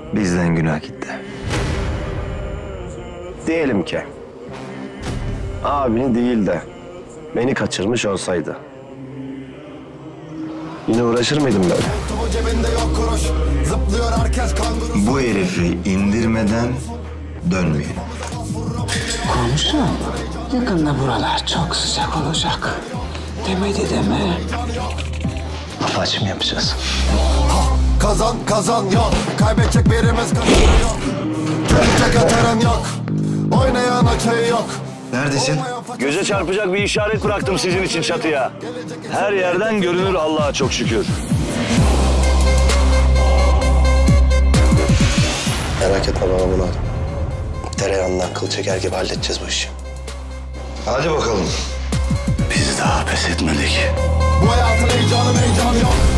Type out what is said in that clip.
Bizden günah gitti. Diyelim ki abini değil de beni kaçırmış olsaydı yine uğraşır mıydım böyle? Bu herifi indirmeden dönmeyelim. Komşum, yakında buralar çok sıcak olacak. Demedi deme. Afaç mı yapacağız? Kazan kazan yok, kaybedecek birimiz yok. Gelecek yatırım yok, oynayan okey yok. Neredesin? Göze çarpacak bir işaret bıraktım sizin için çatıya. Her yerden görünür Allah'a çok şükür. Merak etme baba bunu. Tereyağından kıl çeker gibi halledeceğiz bu işi. Hadi bakalım. Biz daha pes etmedik. Bu hayatın heyecanı yok.